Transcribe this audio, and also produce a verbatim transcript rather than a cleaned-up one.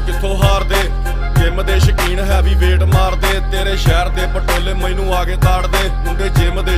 कित्थों हारदे जिम दे शकीन हैवी वेट मारदे तेरे शहर दे पटोले मैनू आगे ताड़दे मुंडे जिम दे